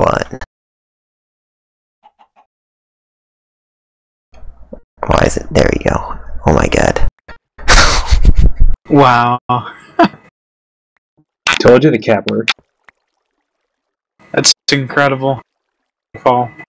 one. Why is it? There we go. Oh my god. Wow. Told you the cap worked. That's incredible. Fall.